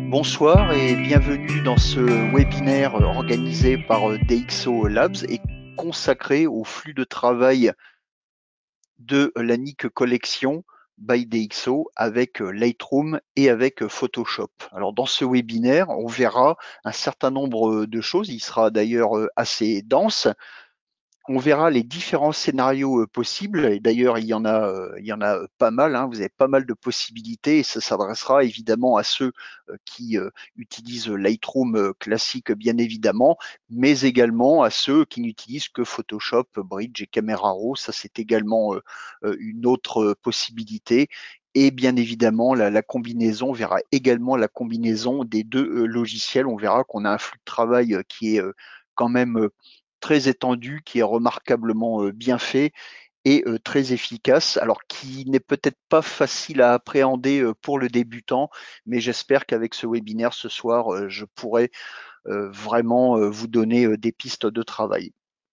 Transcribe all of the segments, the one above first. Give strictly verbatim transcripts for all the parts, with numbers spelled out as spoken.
Bonsoir et bienvenue dans ce webinaire organisé par D X O Labs et consacré au flux de travail de la N I C Collection by D X O avec Lightroom et avec Photoshop. Alors dans ce webinaire, on verra un certain nombre de choses, il sera d'ailleurs assez dense. On verra les différents scénarios possibles, et d'ailleurs il y en a, il y en a pas mal, hein. Vous avez pas mal de possibilités, et ça s'adressera évidemment à ceux qui utilisent Lightroom classique bien évidemment, mais également à ceux qui n'utilisent que Photoshop, Bridge et Camera Raw. Ça c'est également une autre possibilité. Et bien évidemment, la, la combinaison, on verra également la combinaison des deux logiciels. On verra qu'on a un flux de travail qui est quand même très étendu, qui est remarquablement bien fait et très efficace, alors qui n'est peut-être pas facile à appréhender pour le débutant, mais j'espère qu'avec ce webinaire ce soir, je pourrai vraiment vous donner des pistes de travail.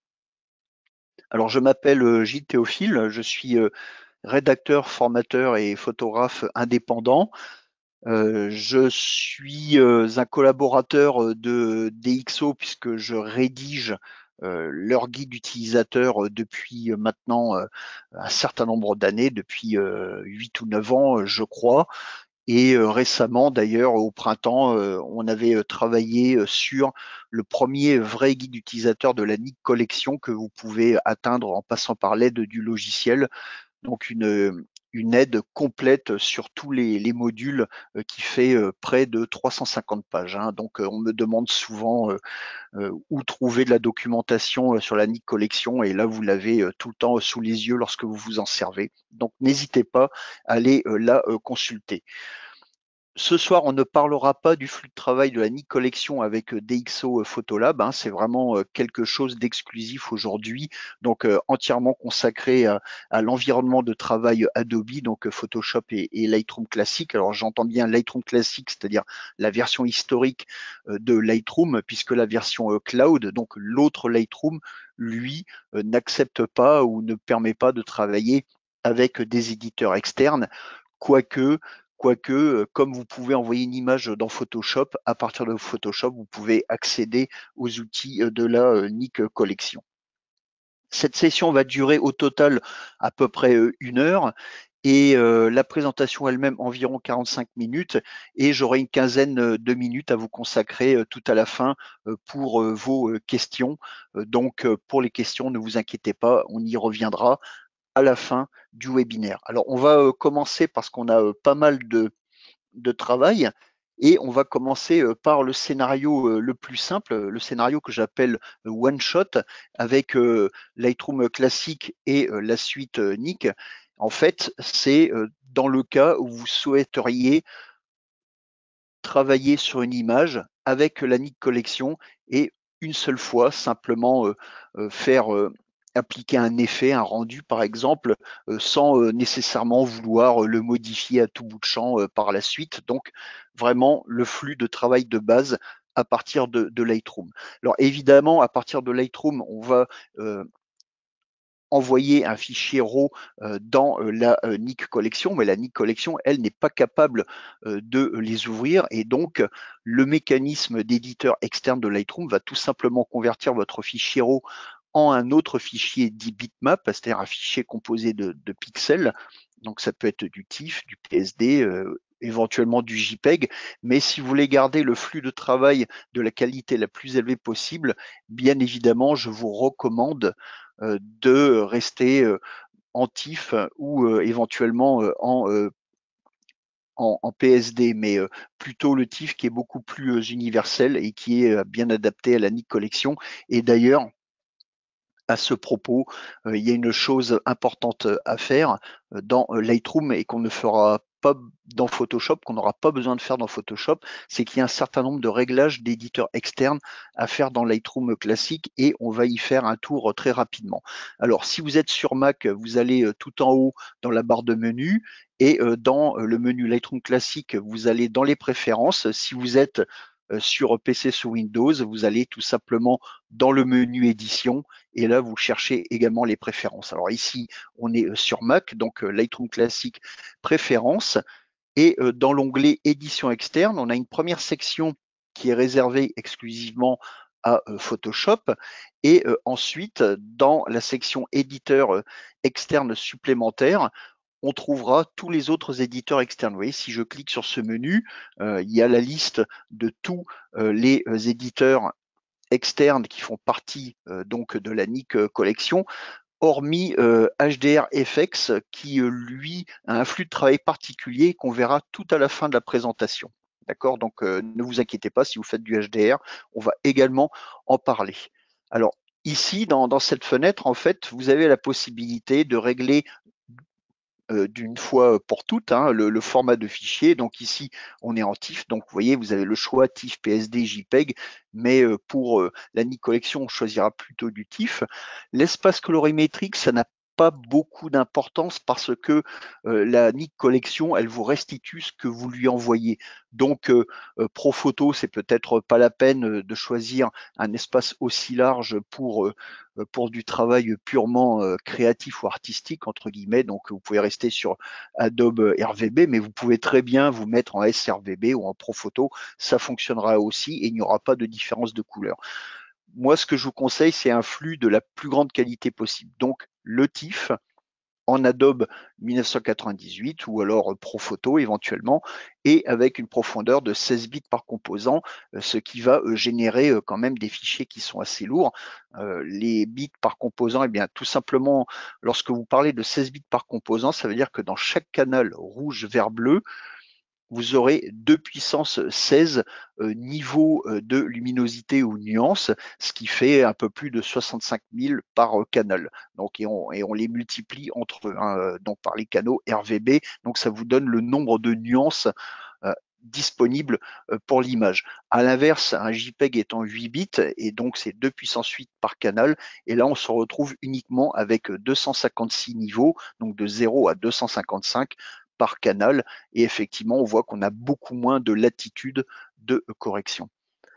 Alors je m'appelle Gilles Théophile, je suis rédacteur, formateur et photographe indépendant. Euh, je suis euh, un collaborateur de D X O puisque je rédige euh, leur guide utilisateur depuis maintenant euh, un certain nombre d'années, depuis euh, huit ou neuf ans, je crois. Et euh, récemment, d'ailleurs, au printemps, euh, on avait travaillé sur le premier vrai guide utilisateur de la N I C Collection que vous pouvez atteindre en passant par l'aide du logiciel. Donc une, une aide complète sur tous les, les modules qui fait près de trois cent cinquante pages. Hein. Donc on me demande souvent euh, où trouver de la documentation sur la N I C Collection, et là vous l'avez tout le temps sous les yeux lorsque vous vous en servez. Donc n'hésitez pas à aller la consulter. Ce soir, on ne parlera pas du flux de travail de la N I C Collection avec D X O Photolab. Hein, c'est vraiment quelque chose d'exclusif aujourd'hui, donc euh, entièrement consacré à, à l'environnement de travail Adobe, donc Photoshop et, et Lightroom classique. Alors j'entends bien Lightroom classique, c'est-à-dire la version historique de Lightroom, puisque la version cloud, donc l'autre Lightroom, lui, euh, n'accepte pas ou ne permet pas de travailler avec des éditeurs externes, quoique Quoique, comme vous pouvez envoyer une image dans Photoshop, à partir de Photoshop, vous pouvez accéder aux outils de la N I C Collection. Cette session va durer au total à peu près une heure et euh, la présentation elle-même environ quarante-cinq minutes, et j'aurai une quinzaine de minutes à vous consacrer euh, tout à la fin euh, pour euh, vos euh, questions. Euh, donc euh, pour les questions, ne vous inquiétez pas, on y reviendra à la fin du webinaire. Alors, on va euh, commencer parce qu'on a euh, pas mal de, de travail, et on va commencer euh, par le scénario euh, le plus simple, le scénario que j'appelle one shot avec euh, Lightroom classique et euh, la suite euh, N I C. En fait, c'est euh, dans le cas où vous souhaiteriez travailler sur une image avec la N I C Collection et une seule fois simplement euh, euh, faire euh, appliquer un effet, un rendu par exemple, euh, sans euh, nécessairement vouloir euh, le modifier à tout bout de champ euh, par la suite. Donc vraiment le flux de travail de base à partir de, de Lightroom. Alors évidemment, à partir de Lightroom, on va euh, envoyer un fichier RAW euh, dans euh, la euh, N I C Collection, mais la N I C Collection, elle, n'est pas capable euh, de les ouvrir, et donc le mécanisme d'éditeur externe de Lightroom va tout simplement convertir votre fichier RAW en un autre fichier dit bitmap, c'est-à-dire un fichier composé de, de pixels. Donc ça peut être du T I F, du P S D, euh, éventuellement du JPEG, mais si vous voulez garder le flux de travail de la qualité la plus élevée possible, bien évidemment, je vous recommande euh, de rester euh, en T I F ou euh, éventuellement euh, en, euh, en, en P S D, mais euh, plutôt le T I F qui est beaucoup plus euh, universel et qui est euh, bien adapté à la N I C Collection. Et d'ailleurs, à ce propos, euh, il y a une chose importante à faire euh, dans euh, Lightroom et qu'on ne fera pas dans Photoshop, qu'on n'aura pas besoin de faire dans Photoshop, c'est qu'il y a un certain nombre de réglages d'éditeurs externes à faire dans Lightroom classique, et on va y faire un tour très rapidement. Alors, si vous êtes sur Mac, vous allez euh, tout en haut dans la barre de menu, et euh, dans le menu Lightroom classique, vous allez dans les préférences. Si vous êtes euh, sur P C sous Windows, vous allez tout simplement dans le menu édition, et là vous cherchez également les préférences. Alors ici on est sur Mac, donc Lightroom classique préférences, Et euh, dans l'onglet édition externe, on a une première section qui est réservée exclusivement à euh, Photoshop. Et euh, ensuite, dans la section éditeur euh, externe supplémentaire, on trouvera tous les autres éditeurs externes. Vous voyez, si je clique sur ce menu, euh, il y a la liste de tous euh, les euh, éditeurs externes qui font partie euh, donc de la Nik Collection, hormis euh, H D R F X qui, euh, lui, a un flux de travail particulier qu'on verra tout à la fin de la présentation. D'accord? Donc, euh, ne vous inquiétez pas, si vous faites du H D R, on va également en parler. Alors, ici, dans, dans cette fenêtre, en fait, vous avez la possibilité de régler euh, d'une fois pour toutes hein, le, le format de fichier. Donc ici, on est en T I F. Donc vous voyez, vous avez le choix T I F, P S D, JPEG. Mais euh, pour euh, la Nik Collection, on choisira plutôt du T I F. L'espace colorimétrique, ça n'a pas beaucoup d'importance parce que euh, la Nik Collection, elle vous restitue ce que vous lui envoyez. Donc, euh, euh, Profoto, c'est peut-être pas la peine de choisir un espace aussi large pour, euh, pour du travail purement euh, créatif ou artistique, entre guillemets. Donc, vous pouvez rester sur Adobe R V B, mais vous pouvez très bien vous mettre en S R V B ou en Profoto. Ça fonctionnera aussi et il n'y aura pas de différence de couleur. Moi, ce que je vous conseille, c'est un flux de la plus grande qualité possible. Donc, le T I F en Adobe mille neuf cent quatre-vingt-dix-huit ou alors Profoto éventuellement, et avec une profondeur de seize bits par composant, ce qui va générer quand même des fichiers qui sont assez lourds. Les bits par composant, eh bien, tout simplement, lorsque vous parlez de seize bits par composant, ça veut dire que dans chaque canal rouge, vert, bleu, vous aurez deux puissance seize euh, niveaux de luminosité ou nuances, ce qui fait un peu plus de soixante-cinq mille par euh, canal. Donc, et on, et on les multiplie entre euh, donc par les canaux R V B. Donc, ça vous donne le nombre de nuances euh, disponibles euh, pour l'image. À l'inverse, un JPEG est en huit bits et donc c'est deux puissance huit par canal. Et là, on se retrouve uniquement avec deux cent cinquante-six niveaux, donc de zéro à deux cent cinquante-cinq par canal. Et effectivement, on voit qu'on a beaucoup moins de latitude de correction.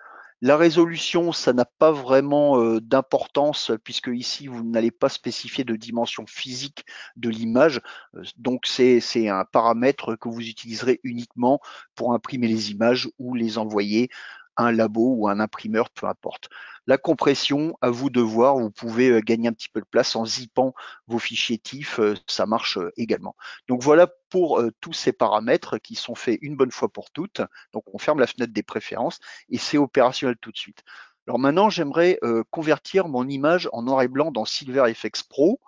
La résolution, ça n'a pas vraiment euh, d'importance puisque ici, vous n'allez pas spécifier de dimension physique de l'image. Euh, donc, c'est un paramètre que vous utiliserez uniquement pour imprimer les images ou les envoyer à un labo ou à un imprimeur, peu importe. La compression, à vous de voir, vous pouvez gagner un petit peu de place en zippant vos fichiers T I F, ça marche également. Donc voilà pour euh, tous ces paramètres qui sont faits une bonne fois pour toutes. Donc on ferme la fenêtre des préférences et c'est opérationnel tout de suite. Alors maintenant, j'aimerais euh, convertir mon image en noir et blanc dans SilverFX Pro.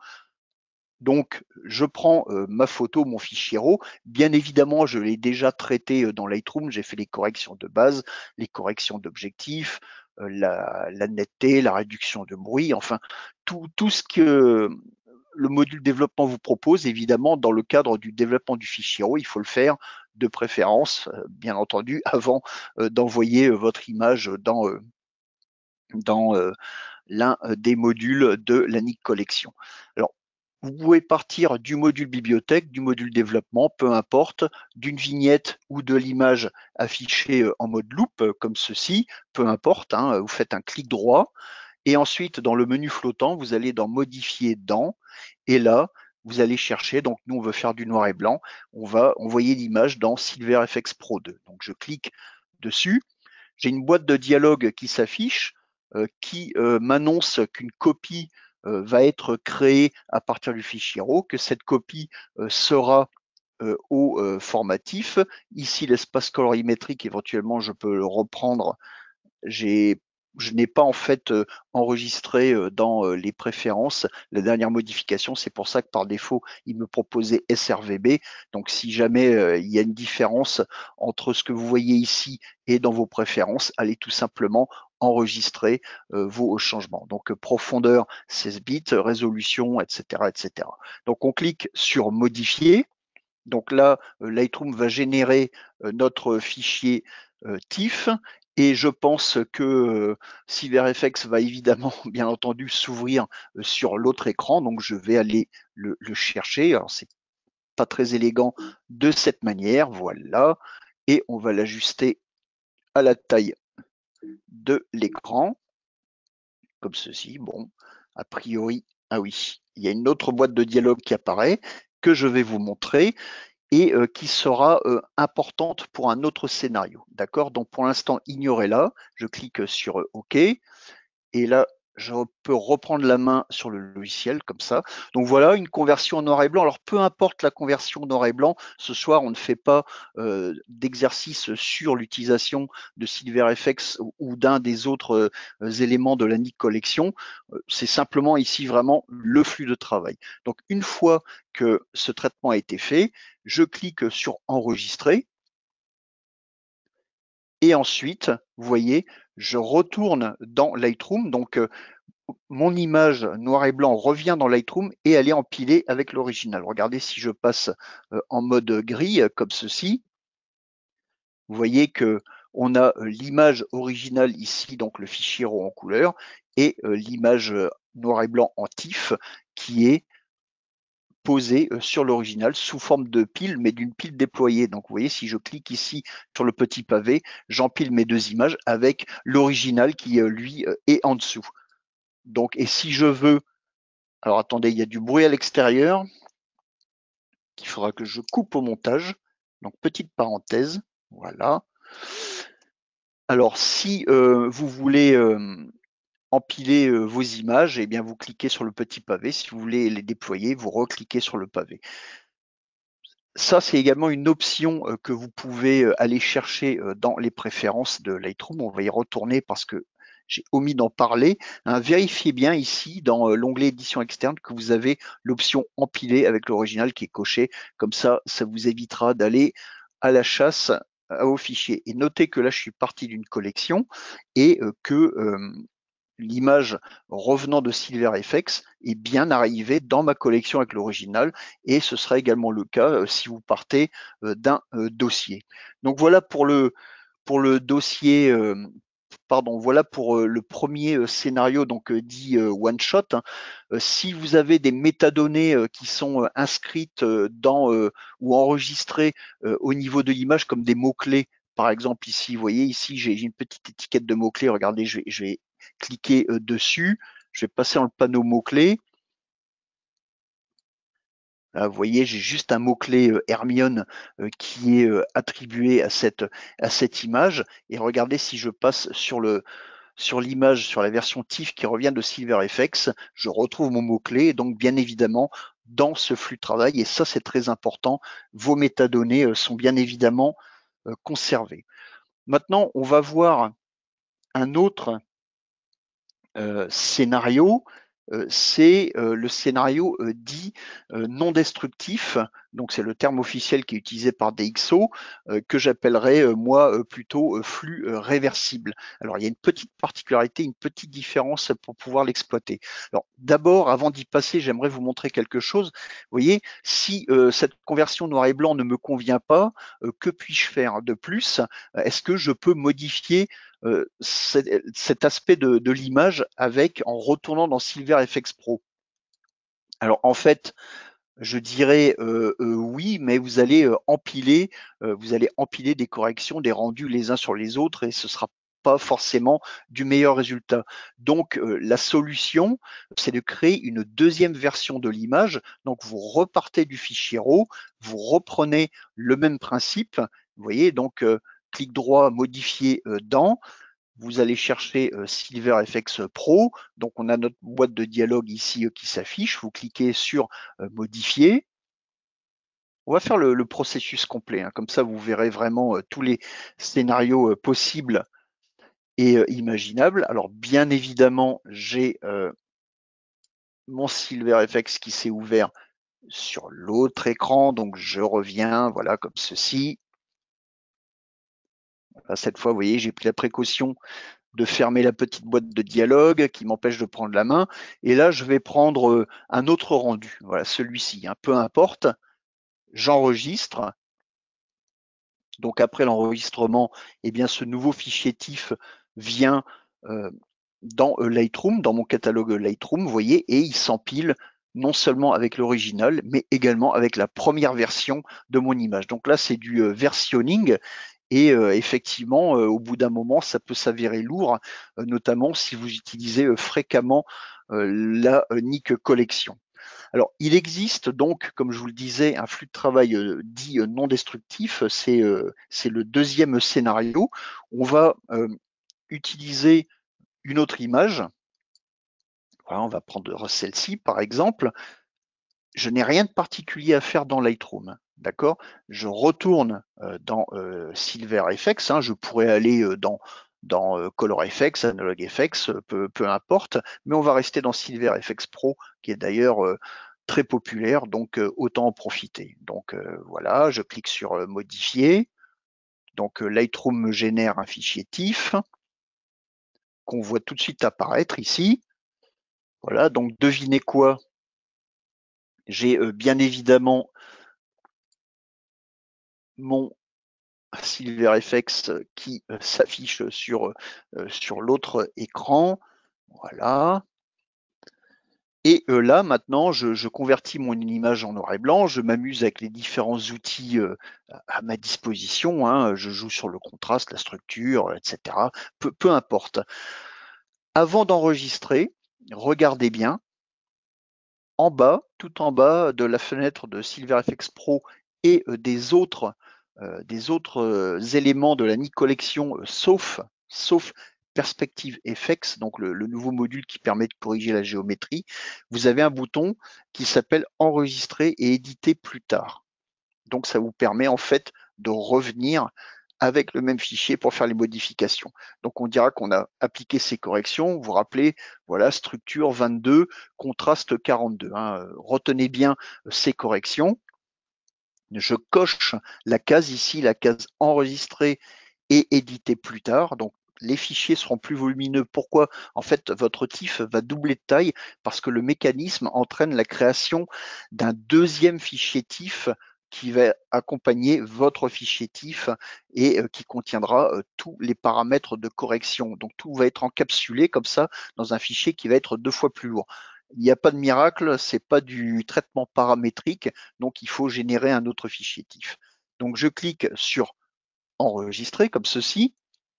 Donc, je prends euh, ma photo, mon fichier R A W. Bien évidemment, je l'ai déjà traité euh, dans Lightroom. J'ai fait les corrections de base, les corrections d'objectifs, euh, la, la netteté, la réduction de bruit, enfin, tout, tout ce que le module développement vous propose. Évidemment, dans le cadre du développement du fichier R A W, il faut le faire de préférence, euh, bien entendu, avant euh, d'envoyer euh, votre image dans, euh, dans euh, l'un des modules de la Nik Collection. Alors, vous pouvez partir du module bibliothèque, du module développement, peu importe, d'une vignette ou de l'image affichée en mode loop, comme ceci, peu importe, hein, vous faites un clic droit, et ensuite, dans le menu flottant, vous allez dans Modifier dans, et là, vous allez chercher, donc nous on veut faire du noir et blanc, on va envoyer l'image dans SilverFX Pro deux. Donc je clique dessus, j'ai une boîte de dialogue qui s'affiche, euh, qui euh, m'annonce qu'une copie euh, va être créée à partir du fichier R A W, que cette copie euh, sera euh, au euh, formatif. Ici, l'espace colorimétrique, éventuellement, je peux le reprendre. J'ai je n'ai pas en fait euh, enregistré euh, dans euh, les préférences la dernière modification. C'est pour ça que par défaut, il me proposait S R V B. Donc, si jamais euh, il y a une différence entre ce que vous voyez ici et dans vos préférences, allez tout simplement enregistrer euh, vos changements. Donc, profondeur seize bits, résolution, et cetera, et cetera. Donc, on clique sur modifier. Donc là, Lightroom va générer notre fichier T I F et je pense que SilverFX va évidemment, bien entendu, s'ouvrir sur l'autre écran. Donc je vais aller le, le chercher. Alors c'est pas très élégant de cette manière, voilà. Et on va l'ajuster à la taille de l'écran, comme ceci. Bon, a priori, ah oui, il y a une autre boîte de dialogue qui apparaît que je vais vous montrer. et euh, qui sera euh, importante pour un autre scénario. D'accord? Donc pour l'instant, ignorez-la. Je clique sur OK. Et là, je peux reprendre la main sur le logiciel comme ça. Donc voilà, une conversion en noir et blanc. Alors peu importe la conversion noir et blanc, ce soir on ne fait pas euh, d'exercice sur l'utilisation de SilverFX ou, ou d'un des autres euh, éléments de la Nik Collection. Euh, c'est simplement ici vraiment le flux de travail. Donc une fois que ce traitement a été fait, je clique sur enregistrer. Et ensuite, vous voyez, je retourne dans Lightroom. Donc, euh, mon image noir et blanc revient dans Lightroom et elle est empilée avec l'original. Regardez si je passe euh, en mode gris, euh, comme ceci. Vous voyez que on a euh, l'image originale ici, donc le fichier RAW en couleur, et euh, l'image euh, noir et blanc en T I F qui est posée euh, sur l'original sous forme de pile, mais d'une pile déployée. Donc vous voyez, si je clique ici sur le petit pavé, j'empile mes deux images avec l'original qui, euh, lui, euh, est en dessous. Donc, et si je veux, alors attendez, il y a du bruit à l'extérieur qu'il faudra que je coupe au montage. Donc, petite parenthèse, voilà. Alors, si euh, vous voulez euh, empiler euh, vos images, eh bien, vous cliquez sur le petit pavé. Si vous voulez les déployer, vous recliquez sur le pavé. Ça, c'est également une option euh, que vous pouvez euh, aller chercher euh, dans les préférences de Lightroom. On va y retourner parce que j'ai omis d'en parler. Hein, vérifiez bien ici dans euh, l'onglet édition externe que vous avez l'option empiler avec l'original qui est coché. Comme ça, ça vous évitera d'aller à la chasse à vos fichiers. Et notez que là, je suis parti d'une collection et euh, que euh, l'image revenant de SilverFX est bien arrivée dans ma collection avec l'original et ce sera également le cas euh, si vous partez euh, d'un euh, dossier. Donc voilà pour le, pour le dossier, euh, pardon, voilà pour euh, le premier euh, scénario donc euh, dit euh, one shot. Hein. Euh, si vous avez des métadonnées euh, qui sont euh, inscrites euh, dans euh, ou enregistrées euh, au niveau de l'image comme des mots-clés, par exemple ici, vous voyez ici j'ai une petite étiquette de mots-clés, regardez, je vais, je vais cliquer euh, dessus, je vais passer dans le panneau mots-clés. Là, vous voyez, j'ai juste un mot-clé euh, Hermione euh, qui est euh, attribué à cette, à cette image. Et regardez si je passe sur le, sur l'image, sur la version T I F qui revient de SilverFX, je retrouve mon mot-clé, donc bien évidemment dans ce flux de travail, et ça c'est très important, vos métadonnées euh, sont bien évidemment euh, conservées. Maintenant, on va voir un autre euh, scénario, euh, c'est euh, le scénario euh, dit euh, non destructif, donc c'est le terme officiel qui est utilisé par D X O, euh, que j'appellerais euh, moi euh, plutôt euh, flux euh, réversible. Alors il y a une petite particularité, une petite différence pour pouvoir l'exploiter. Alors d'abord, avant d'y passer, j'aimerais vous montrer quelque chose. Vous voyez, si euh, cette conversion noir et blanc ne me convient pas, euh, que puis-je faire de plus? Est-ce que je peux modifier euh, cet, cet aspect de, de l'image avec en retournant dans SilverFX Pro? Alors en fait, je dirais euh, euh, oui, mais vous allez euh, empiler, euh, vous allez empiler des corrections, des rendus les uns sur les autres, et ce sera pas forcément du meilleur résultat. Donc euh, la solution, c'est de créer une deuxième version de l'image. Donc vous repartez du fichier RAW, vous reprenez le même principe. Vous voyez, donc euh, clic droit, modifier euh, dans. Vous allez chercher euh, SilverFX Pro. Donc, on a notre boîte de dialogue ici euh, qui s'affiche. Vous cliquez sur euh, modifier. On va faire le, le processus complet. Hein. Comme ça, vous verrez vraiment euh, tous les scénarios euh, possibles et euh, imaginables. Alors, bien évidemment, j'ai euh, mon SilverFX qui s'est ouvert sur l'autre écran. Donc, je reviens, voilà, comme ceci. Là, cette fois, vous voyez, j'ai pris la précaution de fermer la petite boîte de dialogue qui m'empêche de prendre la main. Et là, je vais prendre un autre rendu. Voilà, celui-ci. Hein. Peu importe, j'enregistre. Donc après l'enregistrement, eh bien, ce nouveau fichier T I F vient euh, dans Lightroom, dans mon catalogue Lightroom, vous voyez, et il s'empile non seulement avec l'original, mais également avec la première version de mon image. Donc là, c'est du euh, versionning. Et euh, effectivement, euh, au bout d'un moment, ça peut s'avérer lourd, euh, notamment si vous utilisez euh, fréquemment euh, la euh, Nik Collection. Alors, il existe donc, comme je vous le disais, un flux de travail euh, dit euh, non destructif. C'est euh, c'est le deuxième scénario. On va euh, utiliser une autre image. Voilà, on va prendre celle-ci, par exemple. Je n'ai rien de particulier à faire dans Lightroom. D'accord? Je retourne euh, dans euh, SilverFX. Hein, je pourrais aller euh, dans, dans euh, ColorFX, AnalogFX, peu, peu importe, mais on va rester dans SilverFX Pro, qui est d'ailleurs euh, très populaire, donc euh, autant en profiter. Donc euh, voilà, je clique sur euh, modifier. Donc euh, Lightroom me génère un fichier T I F qu'on voit tout de suite apparaître ici. Voilà, donc devinez quoi? J'ai euh, bien évidemment mon SilverFX qui euh, s'affiche sur, euh, sur l'autre écran. Voilà. Et euh, là, maintenant, je, je convertis mon image en noir et blanc. Je m'amuse avec les différents outils euh, à ma disposition. Hein. Je joue sur le contraste, la structure, et cetera. Peu, peu importe. Avant d'enregistrer, regardez bien. En bas, tout en bas de la fenêtre de SilverFX Pro et euh, des autres, euh, des autres euh, éléments de la Nik Collection, euh, sauf, sauf Perspective F X, donc le, le nouveau module qui permet de corriger la géométrie, vous avez un bouton qui s'appelle Enregistrer et éditer plus tard. Donc ça vous permet en fait de revenir avec le même fichier pour faire les modifications. Donc on dira qu'on a appliqué ces corrections. Vous vous rappelez, voilà, structure vingt-deux, contraste quarante-deux. Hein. Retenez bien ces corrections. Je coche la case ici, la case enregistrer et éditer plus tard. Donc les fichiers seront plus volumineux. Pourquoi? En fait, votre T I F va doubler de taille parce que le mécanisme entraîne la création d'un deuxième fichier T I F qui va accompagner votre fichier T I F et qui contiendra tous les paramètres de correction. Donc tout va être encapsulé comme ça dans un fichier qui va être deux fois plus lourd. Il n'y a pas de miracle, c'est pas du traitement paramétrique, donc il faut générer un autre fichier T I F. Donc je clique sur enregistrer comme ceci.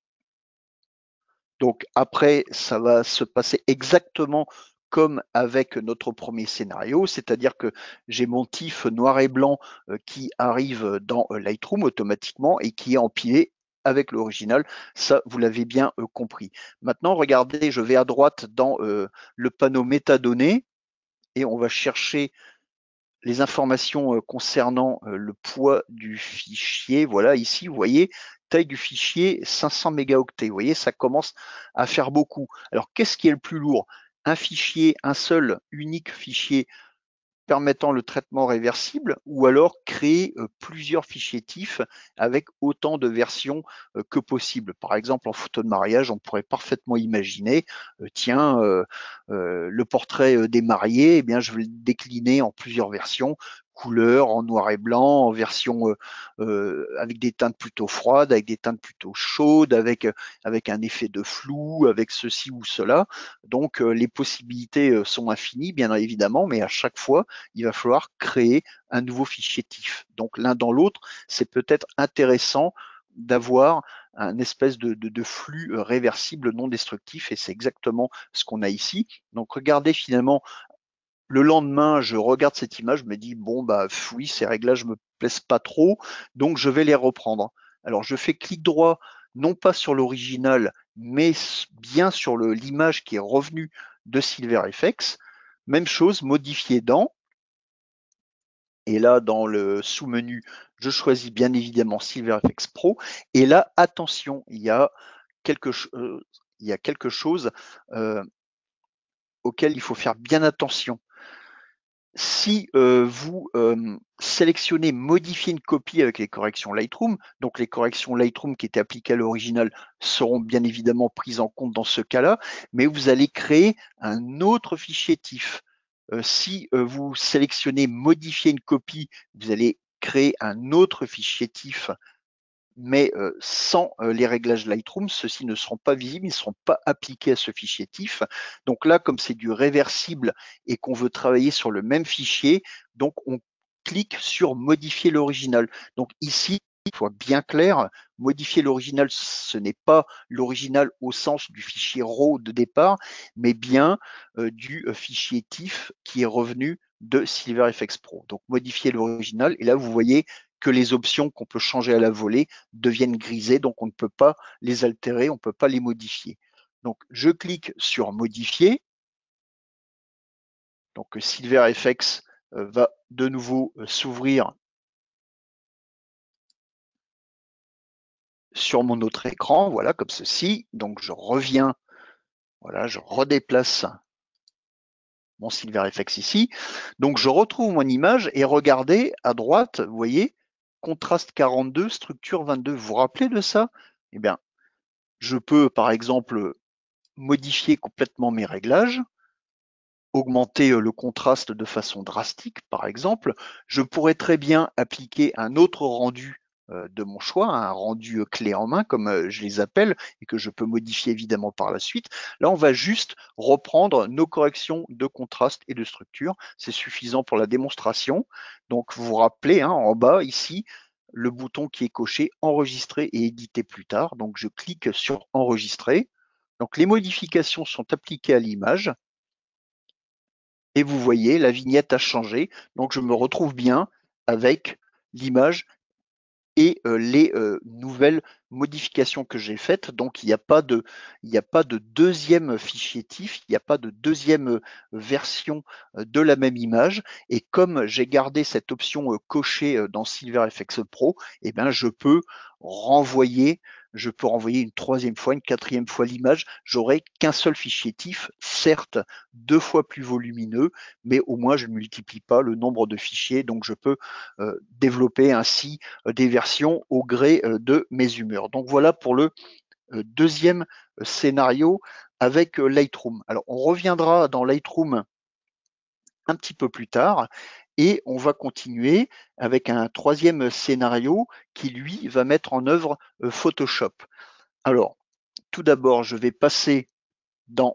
Donc après, ça va se passer exactement comme avec notre premier scénario, c'est-à-dire que j'ai mon T I F noir et blanc qui arrive dans Lightroom automatiquement et qui est empilé avec l'original. Ça, vous l'avez bien compris. Maintenant, regardez, je vais à droite dans le panneau métadonnées et on va chercher les informations concernant le poids du fichier. Voilà, ici, vous voyez, taille du fichier cinq cents mégaoctets. Vous voyez, ça commence à faire beaucoup. Alors, qu'est-ce qui est le plus lourd? Un fichier, un seul, unique fichier permettant le traitement réversible ou alors créer euh, plusieurs fichiers T I F avec autant de versions euh, que possible. Par exemple, en photo de mariage, on pourrait parfaitement imaginer, euh, tiens, euh, euh, le portrait des mariés, eh bien, je vais le décliner en plusieurs versions, couleur, en noir et blanc, en version euh, euh, avec des teintes plutôt froides, avec des teintes plutôt chaudes, avec, avec un effet de flou, avec ceci ou cela. Donc, euh, les possibilités euh, sont infinies, bien évidemment, mais à chaque fois, il va falloir créer un nouveau fichier T I F. Donc l'un dans l'autre, c'est peut-être intéressant d'avoir un espèce de, de, de flux réversible non destructif et c'est exactement ce qu'on a ici. Donc regardez finalement, le lendemain, je regarde cette image, je me dis bon bah oui, ces réglages me plaisent pas trop, donc je vais les reprendre. Alors je fais clic droit, non pas sur l'original, mais bien sur l'image qui est revenue de SilverFX. Même chose, modifier dans. Et là, dans le sous-menu, je choisis bien évidemment SilverFX Pro. Et là, attention, il y a quelque, euh, il y a quelque chose euh, auquel il faut faire bien attention. Si euh, vous euh, sélectionnez modifier une copie avec les corrections Lightroom, donc les corrections Lightroom qui étaient appliquées à l'original seront bien évidemment prises en compte dans ce cas-là, mais vous allez créer un autre fichier T I F. Euh, si euh, vous sélectionnez modifier une copie, vous allez créer un autre fichier T I F, mais euh, sans euh, les réglages Lightroom, ceux-ci ne seront pas visibles, ils ne seront pas appliqués à ce fichier T I F. Donc là, comme c'est du réversible et qu'on veut travailler sur le même fichier, donc on clique sur modifier l'original. Donc ici, soit bien clair. Modifier l'original, ce n'est pas l'original au sens du fichier raw de départ, mais bien euh, du fichier T I F qui est revenu de SilverFX Pro. Donc modifier l'original, et là vous voyez que les options qu'on peut changer à la volée deviennent grisées, donc on ne peut pas les altérer, on ne peut pas les modifier. Donc je clique sur modifier. Donc SilverFX euh, va de nouveau euh, s'ouvrir sur mon autre écran, voilà, comme ceci. Donc je reviens, voilà, je redéplace mon SilverFX ici. Donc je retrouve mon image et regardez à droite, vous voyez, contraste quarante-deux, structure vingt-deux. Vous vous rappelez de ça? Eh bien, je peux par exemple modifier complètement mes réglages, augmenter le contraste de façon drastique, par exemple. Je pourrais très bien appliquer un autre rendu de mon choix, un rendu clé en main, comme je les appelle, et que je peux modifier évidemment par la suite. Là, on va juste reprendre nos corrections de contraste et de structure. C'est suffisant pour la démonstration. Donc, vous vous rappelez, hein, en bas, ici, le bouton qui est coché « Enregistrer et éditer plus tard ». Donc, je clique sur « Enregistrer ». Donc, les modifications sont appliquées à l'image. Et vous voyez, la vignette a changé. Donc, je me retrouve bien avec l'image et euh, les euh, nouvelles modifications que j'ai faites. Donc, il n'y a pas de, il n'y a pas de deuxième fichier T I F, il n'y a pas de deuxième euh, version euh, de la même image. Et comme j'ai gardé cette option euh, cochée euh, dans SilverFX Pro, eh ben, je peux renvoyer je peux renvoyer une troisième fois, une quatrième fois l'image. J'aurai qu'un seul fichier T I F, certes deux fois plus volumineux, mais au moins je ne multiplie pas le nombre de fichiers, donc je peux euh, développer ainsi euh, des versions au gré euh, de mes humeurs. Donc voilà pour le euh, deuxième scénario avec euh, Lightroom. Alors on reviendra dans Lightroom un petit peu plus tard. Et on va continuer avec un troisième scénario qui, lui, va mettre en œuvre euh, Photoshop. Alors, tout d'abord, je vais passer dans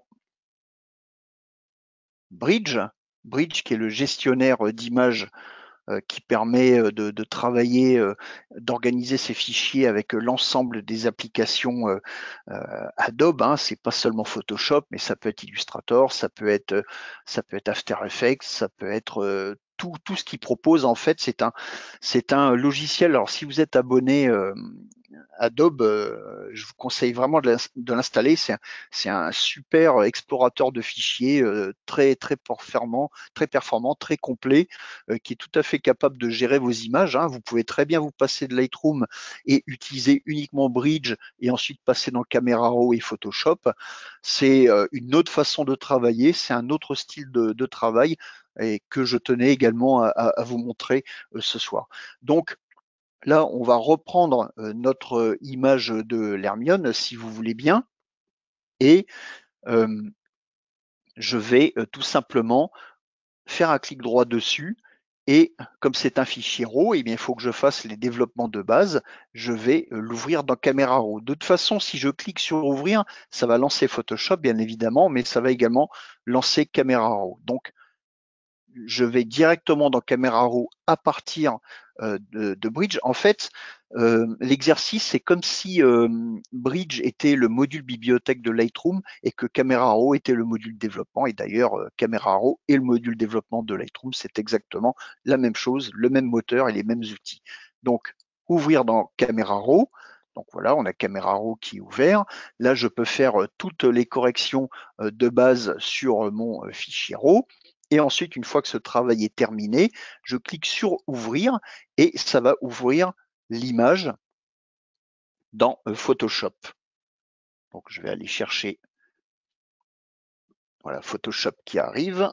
Bridge, Bridge qui est le gestionnaire d'images euh, qui permet euh, de, de travailler, euh, d'organiser ces fichiers avec l'ensemble des applications euh, euh, Adobe. Hein. C'est pas seulement Photoshop, mais ça peut être Illustrator, ça peut être, ça peut être After Effects, ça peut être euh, tout, tout ce qu'il propose. En fait, c'est un, c'est un logiciel. Alors, si vous êtes abonné euh, Adobe, euh, je vous conseille vraiment de l'installer. C'est un, un super explorateur de fichiers euh, très très performant, très performant, très complet, euh, qui est tout à fait capable de gérer vos images. Hein. Vous pouvez très bien vous passer de Lightroom et utiliser uniquement Bridge et ensuite passer dans Camera Raw et Photoshop. C'est euh, une autre façon de travailler, c'est un autre style de, de travail et que je tenais également à, à vous montrer euh, ce soir. Donc, là, on va reprendre notre image de l'Hermione, si vous voulez bien, et euh, je vais tout simplement faire un clic droit dessus, et comme c'est un fichier RAW, eh bien, il faut que je fasse les développements de base, je vais l'ouvrir dans Camera Raw. De toute façon, si je clique sur ouvrir, ça va lancer Photoshop, bien évidemment, mais ça va également lancer Camera Raw. Donc, je vais directement dans Camera Raw à partir euh, de, de Bridge. En fait, euh, l'exercice, c'est comme si euh, Bridge était le module bibliothèque de Lightroom et que Camera Raw était le module développement. Et d'ailleurs, euh, Camera Raw et le module développement de Lightroom, c'est exactement la même chose, le même moteur et les mêmes outils. Donc, ouvrir dans Camera Raw. Donc voilà, on a Camera Raw qui est ouvert. Là, je peux faire euh, toutes les corrections euh, de base sur mon euh, fichier Raw. Et ensuite, une fois que ce travail est terminé, je clique sur ouvrir et ça va ouvrir l'image dans Photoshop. Donc, je vais aller chercher voilà, Photoshop qui arrive.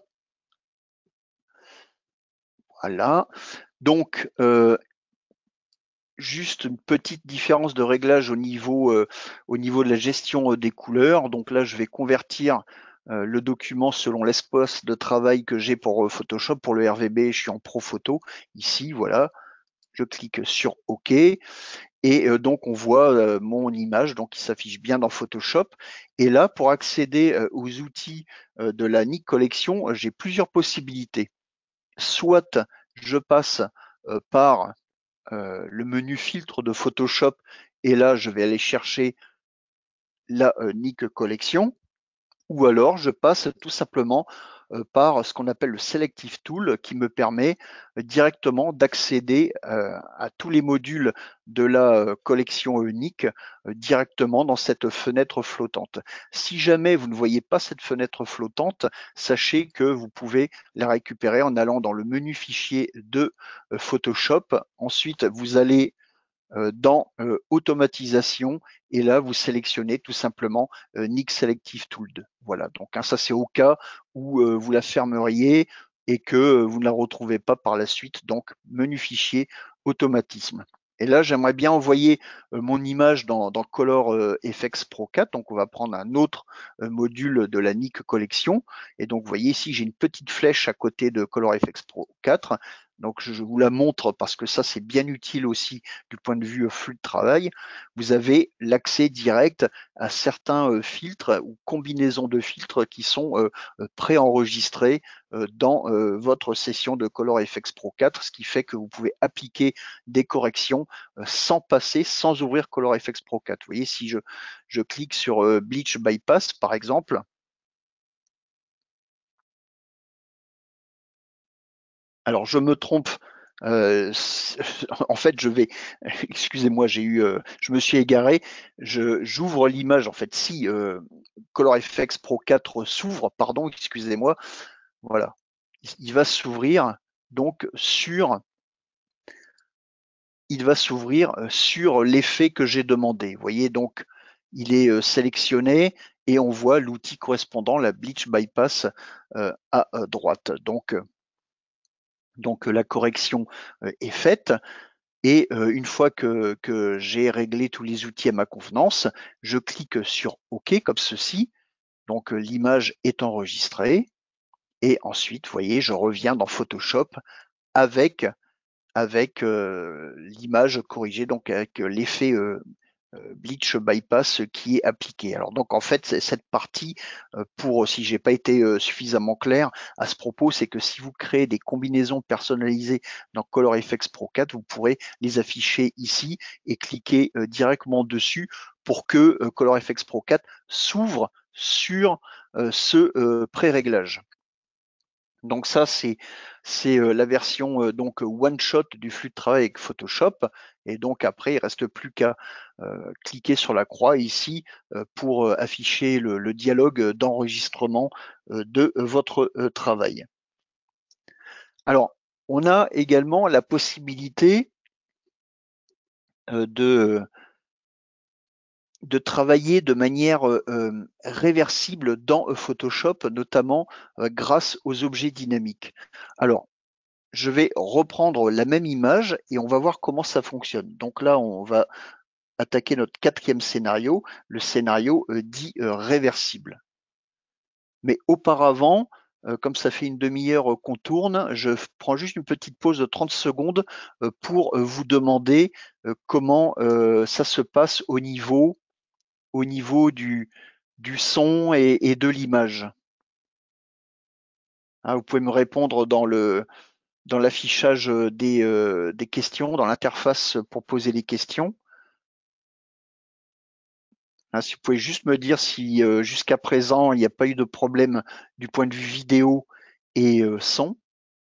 Voilà. Donc, euh, juste une petite différence de réglage au niveau, euh, au niveau de la gestion des couleurs. Donc là, je vais convertir euh, le document selon l'espace de travail que j'ai pour Photoshop. Pour le R V B, je suis en Pro Photo. Ici, voilà. Je clique sur OK et euh, donc on voit euh, mon image donc qui s'affiche bien dans Photoshop. Et là, pour accéder euh, aux outils euh, de la Nik Collection, euh, j'ai plusieurs possibilités. Soit je passe euh, par euh, le menu filtre de Photoshop et là, je vais aller chercher la euh, Nik Collection. Ou alors je passe tout simplement euh, par ce qu'on appelle le Selective Tool qui me permet euh, directement d'accéder euh, à tous les modules de la euh, collection unique euh, directement dans cette fenêtre flottante. Si jamais vous ne voyez pas cette fenêtre flottante, sachez que vous pouvez la récupérer en allant dans le menu fichier de euh, Photoshop. Ensuite, vous allez euh, dans euh, automatisation et là vous sélectionnez tout simplement euh, Nik Selective Tool deux. Voilà, donc hein, ça c'est au cas où euh, vous la fermeriez et que euh, vous ne la retrouvez pas par la suite, donc menu fichier automatisme. Et là, j'aimerais bien envoyer euh, mon image dans, dans Color euh, Efex Pro quatre. Donc, on va prendre un autre euh, module de la Nik Collection. Et donc, vous voyez ici, j'ai une petite flèche à côté de Color Efex Pro quatre. Donc, je vous la montre parce que ça, c'est bien utile aussi du point de vue flux de travail. Vous avez l'accès direct à certains euh, filtres ou combinaisons de filtres qui sont euh, préenregistrés euh, dans euh, votre session de Color Efex Pro quatre, ce qui fait que vous pouvez appliquer des corrections euh, sans passer, sans ouvrir Color Efex Pro quatre. Vous voyez, si je, je clique sur euh, Bleach Bypass, par exemple, alors je me trompe. Euh, en fait, je vais, excusez-moi, j'ai eu, euh, je me suis égaré. Je, j'ouvre l'image. En fait, si euh, Color Efex Pro quatre s'ouvre, pardon, excusez-moi, voilà, il va s'ouvrir donc sur, il va s'ouvrir euh, sur l'effet que j'ai demandé. Vous voyez, donc il est euh, sélectionné et on voit l'outil correspondant, la Bleach Bypass euh, à, à droite. Donc, donc la correction euh, est faite. Et euh, une fois que, que j'ai réglé tous les outils à ma convenance, je clique sur OK comme ceci. Donc euh, l'image est enregistrée. Et ensuite, vous voyez, je reviens dans Photoshop avec, avec euh, l'image corrigée, donc avec l'effet euh, Bleach Bypass qui est appliqué. Alors donc en fait cette partie, euh, pour si j'ai pas été euh, suffisamment clair à ce propos, c'est que si vous créez des combinaisons personnalisées dans Color Efex Pro quatre, vous pourrez les afficher ici et cliquer euh, directement dessus pour que euh, Color Efex Pro quatre s'ouvre sur euh, ce euh, pré-réglage. Donc ça, c'est c'est euh, la version euh, donc one shot du flux de travail avec Photoshop. Et donc après, il reste plus qu'à euh, cliquer sur la croix ici euh, pour euh, afficher le, le dialogue d'enregistrement euh, de euh, votre euh, travail. Alors, on a également la possibilité euh, de de travailler de manière euh, réversible dans Photoshop, notamment euh, grâce aux objets dynamiques. Alors, je vais reprendre la même image et on va voir comment ça fonctionne. Donc là, on va attaquer notre quatrième scénario, le scénario euh, dit euh, réversible. Mais auparavant, euh, comme ça fait une demi-heure qu'on tourne, je prends juste une petite pause de trente secondes euh, pour euh, vous demander euh, comment euh, ça se passe au niveau, au niveau du, du son et, et de l'image. Hein, vous pouvez me répondre dans le, dans l'affichage des, euh, des questions, dans l'interface pour poser les questions. Hein, si vous pouvez juste me dire si euh, jusqu'à présent il n'y a pas eu de problème du point de vue vidéo et euh, son.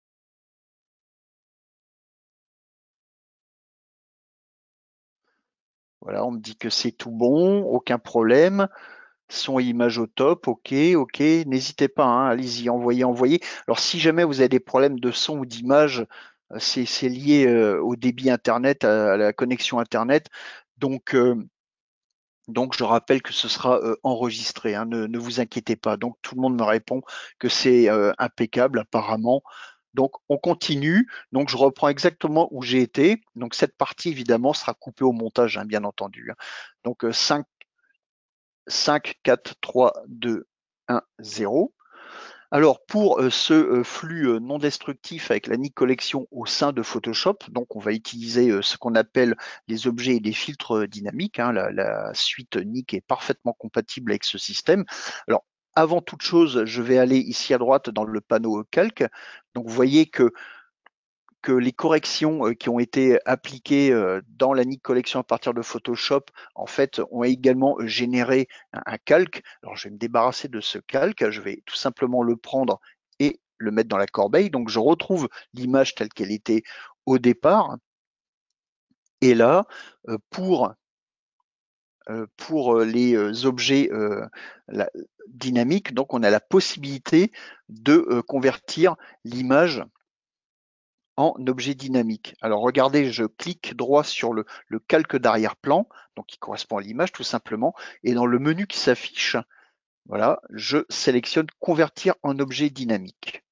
Voilà, on me dit que c'est tout bon, aucun problème. Son et image au top, ok, ok. N'hésitez pas, hein, allez-y, envoyez, envoyez. Alors si jamais vous avez des problèmes de son ou d'image, euh, c'est c'est lié euh, au débit Internet, à, à la connexion Internet. Donc, euh, donc je rappelle que ce sera euh, enregistré, hein, ne, ne vous inquiétez pas. Donc tout le monde me répond que c'est euh, impeccable apparemment. Donc on continue. Donc je reprends exactement où j'ai été. Donc cette partie évidemment sera coupée au montage, hein, bien entendu. Hein. Donc euh, cinq, cinq, quatre, trois, deux, un, zéro. Alors pour euh, ce euh, flux euh, non destructif avec la Nik Collection au sein de Photoshop, donc on va utiliser euh, ce qu'on appelle les objets et les filtres euh, dynamiques. Hein, la, la suite Nik est parfaitement compatible avec ce système. Alors avant toute chose, je vais aller ici à droite dans le panneau calque. Donc vous voyez que que les corrections euh, qui ont été appliquées euh, dans la Nik Collection à partir de Photoshop, en fait, ont également généré un, un calque. Alors, je vais me débarrasser de ce calque. Je vais tout simplement le prendre et le mettre dans la corbeille. Donc, je retrouve l'image telle qu'elle était au départ. Et là, euh, pour pour les objets la, dynamiques, donc on a la possibilité de convertir l'image en objet dynamique. Alors regardez, je clique droit sur le, le calque d'arrière-plan, donc qui correspond à l'image tout simplement, et dans le menu qui s'affiche, voilà, je sélectionne convertir en objet dynamique.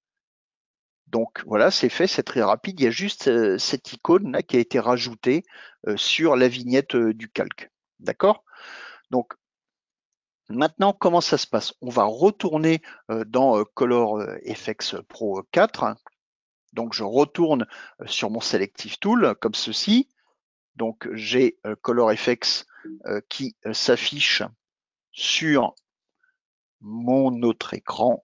Donc voilà, c'est fait, c'est très rapide. Il y a juste euh, cette icône là qui a été rajoutée euh, sur la vignette euh, du calque. D'accord? Donc maintenant, comment ça se passe? On va retourner euh, dans euh, Color F X Pro quatre. Donc je retourne euh, sur mon Selective Tool comme ceci. Donc j'ai euh, Color F X euh, qui euh, s'affiche sur mon autre écran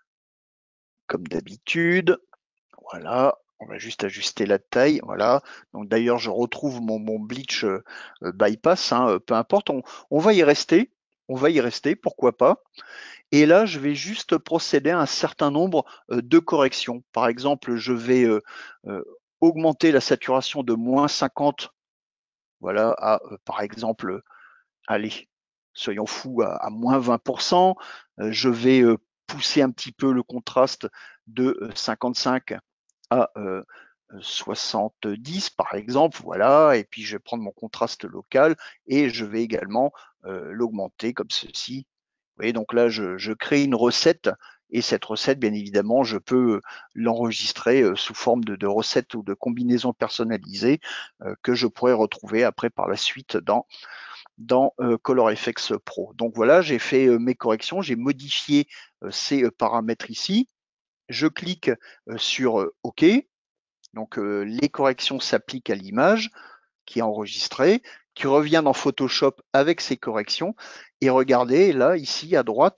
comme d'habitude. Voilà, on va juste ajuster la taille. Voilà. Donc d'ailleurs, je retrouve mon, mon bleach euh, bypass, hein, peu importe. On, on va y rester. On va y rester, pourquoi pas. Et là, je vais juste procéder à un certain nombre euh, de corrections. Par exemple, je vais euh, euh, augmenter la saturation de moins cinquante, voilà, à euh, par exemple, allez, soyons fous, à, à moins vingt pour cent. Euh, je vais euh, pousser un petit peu le contraste de euh, cinquante-cinq à euh, soixante-dix par exemple, voilà, et puis je vais prendre mon contraste local et je vais également euh, l'augmenter comme ceci. Vous voyez, donc là, je, je crée une recette et cette recette, bien évidemment, je peux l'enregistrer sous forme de, de recette ou de combinaison personnalisée euh, que je pourrais retrouver après par la suite dans, dans euh, Color F X Pro. Donc voilà, j'ai fait euh, mes corrections, j'ai modifié euh, ces euh, paramètres ici. Je clique euh, sur euh, OK. Donc euh, les corrections s'appliquent à l'image qui est enregistrée, qui revient dans Photoshop avec ses corrections. Et regardez, là, ici, à droite,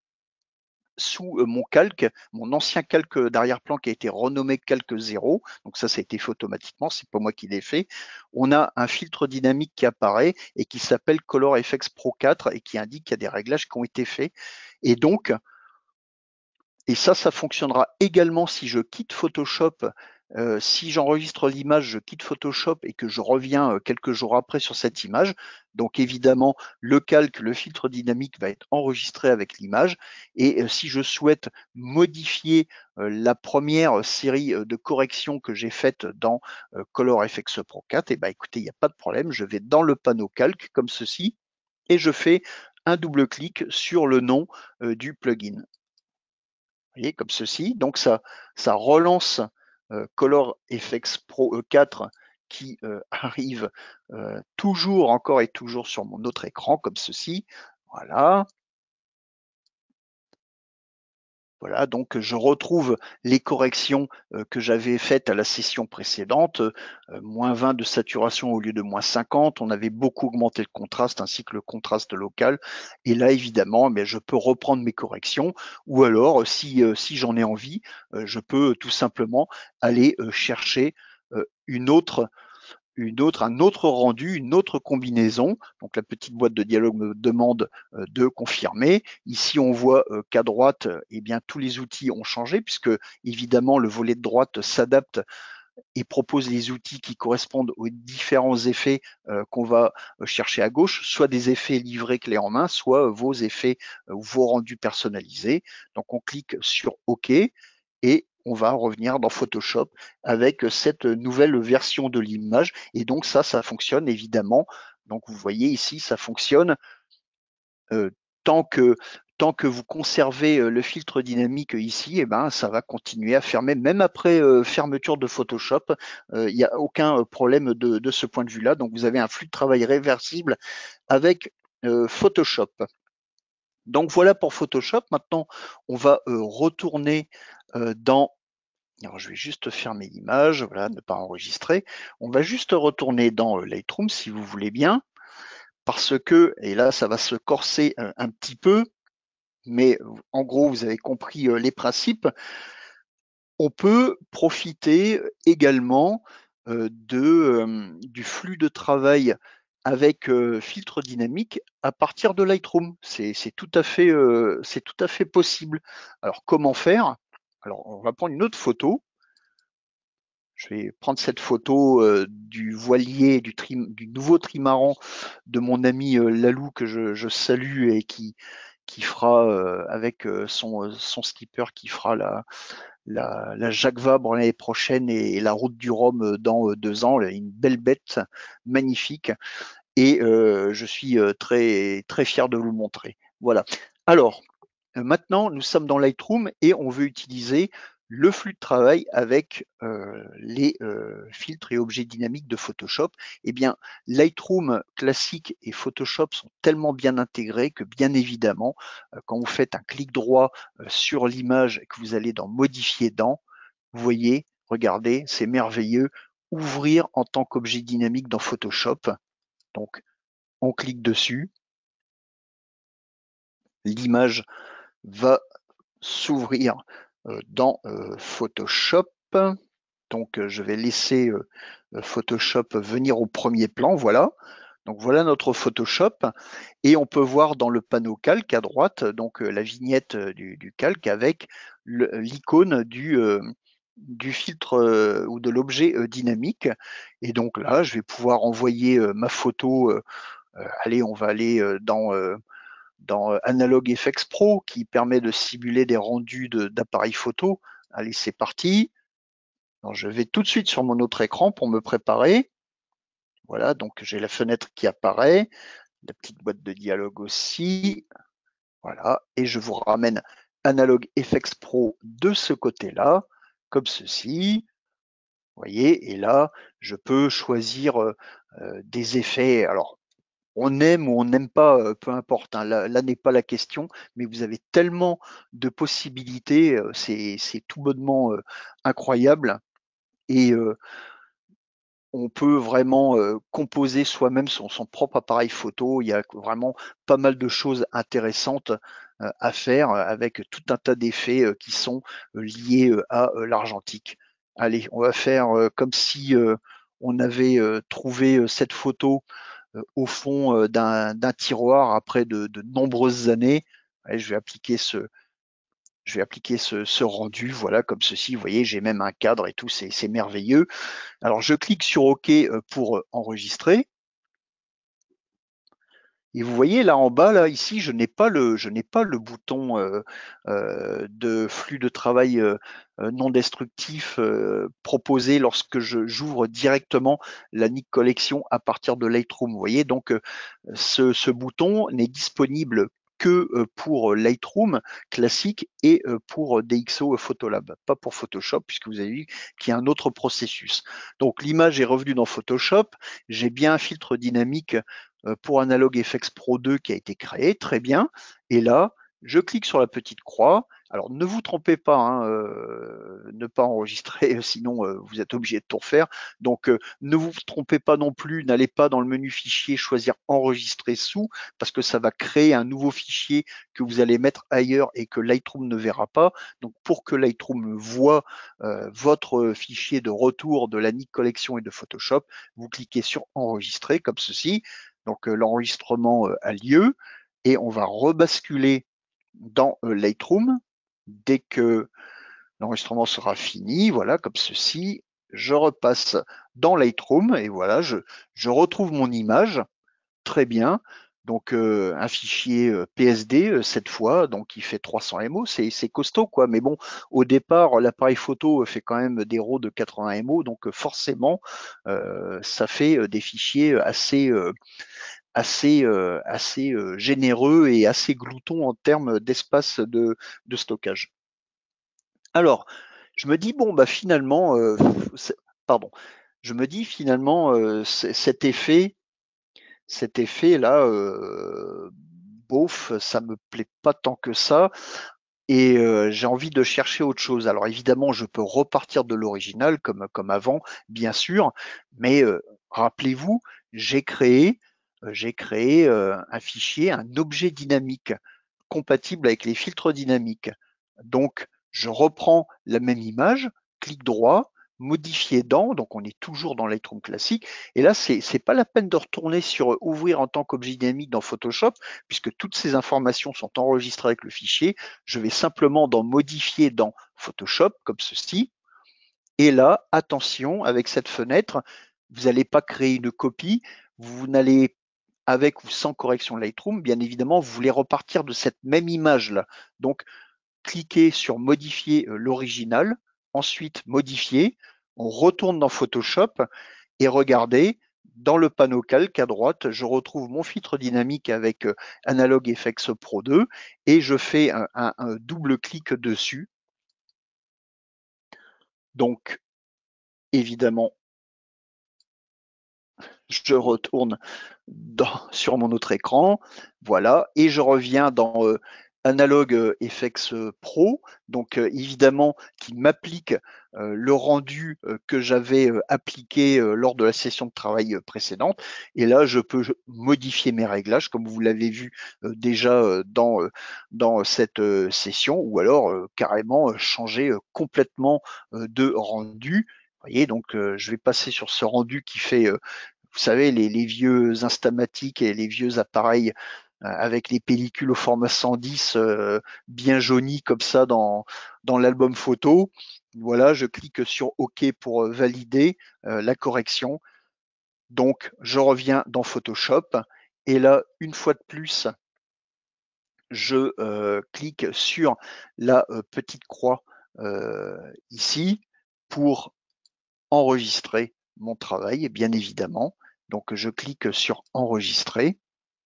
sous mon calque, mon ancien calque d'arrière-plan qui a été renommé calque zéro, donc ça, ça a été fait automatiquement, c'est pas moi qui l'ai fait. On a un filtre dynamique qui apparaît et qui s'appelle Color F X Pro quatre et qui indique qu'il y a des réglages qui ont été faits. Et donc, et ça, ça fonctionnera également si je quitte Photoshop. Euh, si j'enregistre l'image, je quitte Photoshop et que je reviens euh, quelques jours après sur cette image. Donc évidemment, le calque, le filtre dynamique va être enregistré avec l'image. Et euh, si je souhaite modifier euh, la première série euh, de corrections que j'ai faites dans euh, Color F X Pro quatre, et eh ben, écoutez, il n'y a pas de problème. Je vais dans le panneau calque comme ceci et je fais un double clic sur le nom euh, du plugin. Vous voyez, comme ceci. Donc ça, ça relance euh, Color F X Pro quatre qui euh, arrive euh, toujours, encore et toujours sur mon autre écran, comme ceci. Voilà. Voilà, donc je retrouve les corrections euh, que j'avais faites à la session précédente, euh, moins vingt de saturation au lieu de moins cinquante, on avait beaucoup augmenté le contraste ainsi que le contraste local, et là évidemment eh je peux reprendre mes corrections, ou alors si, euh, si j'en ai envie, euh, je peux tout simplement aller euh, chercher euh, une autre une autre, un autre rendu, une autre combinaison. Donc la petite boîte de dialogue me demande euh, de confirmer. Ici, on voit euh, qu'à droite, eh bien, tous les outils ont changé puisque évidemment le volet de droite s'adapte et propose les outils qui correspondent aux différents effets euh, qu'on va chercher à gauche, soit des effets livrés clé en main, soit vos effets ou euh, vos rendus personnalisés. Donc on clique sur OK et on va revenir dans Photoshop avec cette nouvelle version de l'image. Et donc ça, ça fonctionne évidemment. Donc vous voyez ici, ça fonctionne euh, tant que tant que vous conservez le filtre dynamique ici, eh ben, ça va continuer à fermer. Même après euh, fermeture de Photoshop, il euh, n'y a aucun problème de, de ce point de vue-là. Donc vous avez un flux de travail réversible avec euh, Photoshop. Donc voilà pour Photoshop. Maintenant, on va euh, retourner euh, dans alors, je vais juste fermer l'image, voilà, ne pas enregistrer. On va juste retourner dans Lightroom, si vous voulez bien, parce que, et là, ça va se corser un, un petit peu, mais en gros, vous avez compris les principes. On peut profiter également euh, de, euh, du flux de travail avec euh, filtre dynamique à partir de Lightroom. C'est tout à fait, euh, c'est tout à fait possible. Alors comment faire? Alors on va prendre une autre photo. Je vais prendre cette photo euh, du voilier, du, trim, du nouveau trimaran de mon ami euh, Lalou que je, je salue et qui, qui fera euh, avec euh, son, son skipper qui fera la, la, la Jacques Vabre l'année prochaine et, et la route du Rhum dans euh, deux ans. Une belle bête, magnifique. Et euh, je suis euh, très, très fier de vous le montrer. Voilà. Alors, euh, maintenant, nous sommes dans Lightroom et on veut utiliser le flux de travail avec euh, les euh, filtres et objets dynamiques de Photoshop. Eh bien, Lightroom classique et Photoshop sont tellement bien intégrés que bien évidemment, euh, quand vous faites un clic droit euh, sur l'image et que vous allez dans Modifier dans, vous voyez, regardez, c'est merveilleux, ouvrir en tant qu'objet dynamique dans Photoshop. Donc, on clique dessus, l'image va s'ouvrir euh, dans euh, Photoshop. Donc, euh, je vais laisser euh, Photoshop venir au premier plan. Voilà. Donc, voilà notre Photoshop. Et on peut voir dans le panneau calque à droite, donc euh, la vignette du, du calque avec l'icône du, euh, du filtre euh, ou de l'objet euh, dynamique. Et donc là, je vais pouvoir envoyer euh, ma photo. Euh, allez, on va aller euh, dans euh, dans Analog F X Pro qui permet de simuler des rendus d'appareils de, photo. Allez, c'est parti. Alors, je vais tout de suite sur mon autre écran pour me préparer. Voilà, donc j'ai la fenêtre qui apparaît, la petite boîte de dialogue aussi. Voilà, et je vous ramène Analog F X Pro de ce côté-là, comme ceci. Vous voyez, et là, je peux choisir euh, des effets. Alors, on aime ou on n'aime pas, peu importe, hein, là, là n'est pas la question, mais vous avez tellement de possibilités, c'est tout bonnement euh, incroyable. Et euh, on peut vraiment euh, composer soi-même son, son propre appareil photo. Il y a vraiment pas mal de choses intéressantes euh, à faire avec tout un tas d'effets euh, qui sont euh, liés euh, à euh, l'argentique. Allez, on va faire euh, comme si euh, on avait euh, trouvé euh, cette photo au fond d'un tiroir après de, de nombreuses années. Et je vais appliquer ce, je vais appliquer ce, ce rendu, voilà, comme ceci. Vous voyez, j'ai même un cadre et tout, c'est merveilleux. Alors, je clique sur OK pour enregistrer. Et vous voyez là en bas, là ici, je n'ai pas le, je n'ai pas le bouton euh, euh, de flux de travail euh, non destructif euh, proposé lorsque j'ouvre directement la Nik Collection à partir de Lightroom. Vous voyez, donc euh, ce, ce bouton n'est disponible que pour Lightroom classique et pour D X O Photolab, pas pour Photoshop, puisque vous avez vu qu'il y a un autre processus. Donc l'image est revenue dans Photoshop, j'ai bien un filtre dynamique pour Analog F X Pro deux qui a été créé, très bien. Et là, je clique sur la petite croix. Alors ne vous trompez pas, hein, euh, ne pas enregistrer, sinon euh, vous êtes obligé de tout refaire. Donc euh, ne vous trompez pas non plus, n'allez pas dans le menu fichier choisir enregistrer sous, parce que ça va créer un nouveau fichier que vous allez mettre ailleurs et que Lightroom ne verra pas. Donc pour que Lightroom voit euh, votre fichier de retour de la Nik Collection et de Photoshop, vous cliquez sur enregistrer comme ceci. Donc l'enregistrement a lieu et on va rebasculer dans Lightroom dès que l'enregistrement sera fini, voilà, comme ceci. Je repasse dans Lightroom et voilà, je, je retrouve mon image, très bien. Donc euh, un fichier euh, P S D euh, cette fois, donc il fait trois cents M O, c'est costaud quoi. Mais bon, au départ, l'appareil photo fait quand même des RAW de quatre-vingts M O, donc euh, forcément, euh, ça fait euh, des fichiers assez euh, assez, euh, assez euh, généreux et assez glouton en termes d'espace de, de, stockage. Alors, je me dis, bon, bah finalement, euh, pardon, je me dis finalement, euh, cet effet, cet effet-là, euh, bof, ça me plaît pas tant que ça. Et euh, j'ai envie de chercher autre chose. Alors évidemment, je peux repartir de l'original comme, comme avant, bien sûr, mais euh, rappelez-vous, j'ai créé, euh, j'ai créé euh, un fichier, un objet dynamique compatible avec les filtres dynamiques. Donc, Je reprends la même image, clic droit, modifier dans, donc on est toujours dans Lightroom classique, et là c'est c'est pas la peine de retourner sur ouvrir en tant qu'objet dynamique dans Photoshop, puisque toutes ces informations sont enregistrées avec le fichier. Je vais simplement dans modifier dans Photoshop, comme ceci, et là, attention, avec cette fenêtre, vous n'allez pas créer une copie, vous n'allez, avec ou sans correction Lightroom, bien évidemment, vous voulez repartir de cette même image-là. Donc, cliquez sur modifier l'original, ensuite modifier, on retourne dans Photoshop et regardez, dans le panneau calque à droite, je retrouve mon filtre dynamique avec Analog F X Pro deux et je fais un, un, un double clic dessus. Donc, évidemment, je retourne dans, sur mon autre écran, voilà, et je reviens dans euh, Analog F X Pro, donc euh, évidemment qui m'applique euh, le rendu euh, que j'avais euh, appliqué euh, lors de la session de travail euh, précédente, et là je peux modifier mes réglages comme vous l'avez vu euh, déjà euh, dans, euh, dans cette euh, session, ou alors euh, carrément euh, changer euh, complètement euh, de rendu. Vous voyez, donc euh, je vais passer sur ce rendu qui fait euh, vous savez, les, les vieux Instamatiques et les vieux appareils euh, avec les pellicules au format cent dix euh, bien jaunies comme ça dans, dans l'album photo. Voilà, je clique sur OK pour euh, valider euh, la correction. Donc, je reviens dans Photoshop et là, une fois de plus, je euh, clique sur la euh, petite croix euh, ici pour enregistrer mon travail, bien évidemment. Donc, je clique sur enregistrer.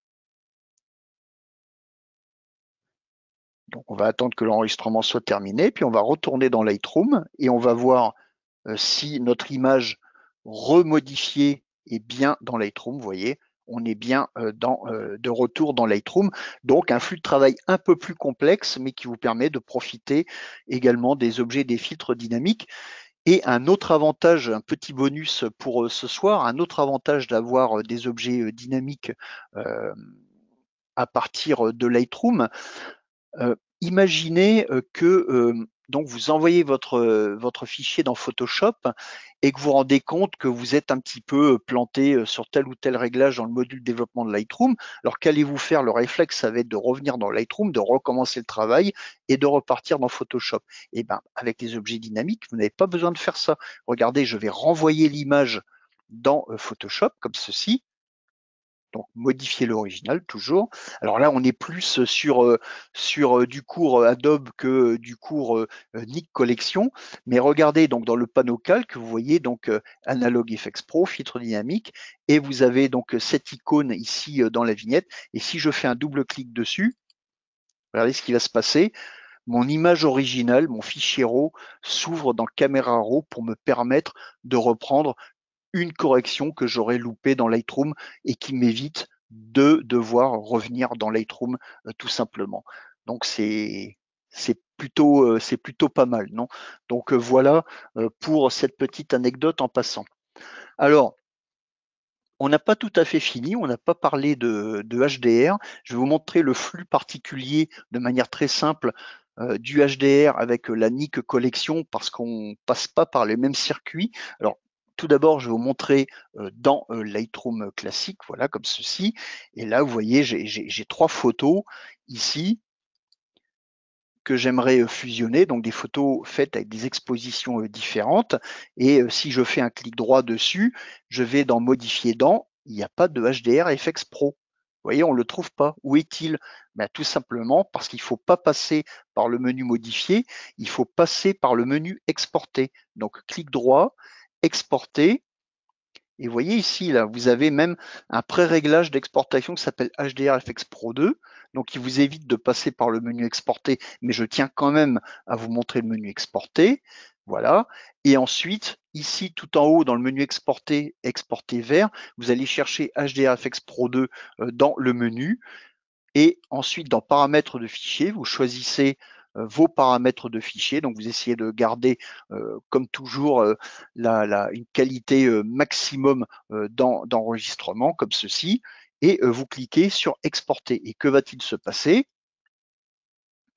Donc, on va attendre que l'enregistrement soit terminé, puis on va retourner dans Lightroom et on va voir euh, si notre image remodifiée est bien dans Lightroom. Vous voyez, on est bien euh, dans, euh, de retour dans Lightroom. Donc, un flux de travail un peu plus complexe, mais qui vous permet de profiter également des objets, des filtres dynamiques. Et un autre avantage, un petit bonus pour euh, ce soir, un autre avantage d'avoir euh, des objets euh, dynamiques euh, à partir de Lightroom, euh, imaginez euh, que euh, donc vous envoyez votre, euh, votre fichier dans Photoshop et que vous vous rendez compte que vous êtes un petit peu euh, planté euh, sur tel ou tel réglage dans le module développement de Lightroom. Alors qu'allez-vous faire? Le réflexe, ça va être de revenir dans Lightroom, de recommencer le travail et de repartir dans Photoshop. Et ben, avec les objets dynamiques, vous n'avez pas besoin de faire ça. Regardez, je vais renvoyer l'image dans euh, Photoshop comme ceci. Donc modifier l'original toujours. Alors là, on est plus sur, euh, sur euh, du cours Adobe que du cours euh, Nik Collection. Mais regardez donc dans le panneau calque, vous voyez donc euh, Analog F X Pro, filtre dynamique, et vous avez donc cette icône ici euh, dans la vignette. Et si je fais un double clic dessus, regardez ce qui va se passer. Mon image originale, mon fichier RAW, s'ouvre dans Camera RAW pour me permettre de reprendre une correction que j'aurais loupée dans Lightroom et qui m'évite de devoir revenir dans Lightroom euh, tout simplement. Donc c'est c'est plutôt euh, c'est plutôt pas mal, non? Donc euh, voilà euh, pour cette petite anecdote en passant. Alors, on n'a pas tout à fait fini, on n'a pas parlé de, de H D R. Je vais vous montrer le flux particulier de manière très simple euh, du H D R avec la Nik Collection parce qu'on passe pas par les mêmes circuits. Alors, tout d'abord, je vais vous montrer euh, dans euh, Lightroom classique, voilà, comme ceci. Et là, vous voyez, j'ai trois photos ici que j'aimerais fusionner, donc des photos faites avec des expositions différentes. Et si je fais un clic droit dessus, je vais dans Modifier dans, il n'y a pas de H D R F X Pro. Vous voyez, on ne le trouve pas. Où est-il? Ben, tout simplement parce qu'il ne faut pas passer par le menu Modifier, il faut passer par le menu Exporter. Donc, clic droit, Exporter. Et vous voyez ici, là, vous avez même un pré-réglage d'exportation qui s'appelle H D R F X Pro deux, donc il vous évite de passer par le menu exporter, mais je tiens quand même à vous montrer le menu exporter. Voilà. Et ensuite, ici, tout en haut, dans le menu exporter, exporter vers, vous allez chercher H D R F X Pro deux dans le menu. Et ensuite, dans paramètres de fichier, vous choisissez euh, vos paramètres de fichier. Donc, vous essayez de garder, euh, comme toujours, euh, la, la, une qualité euh, maximum euh, d'enregistrement, comme ceci. Et euh, vous cliquez sur exporter. Et que va-t-il se passer?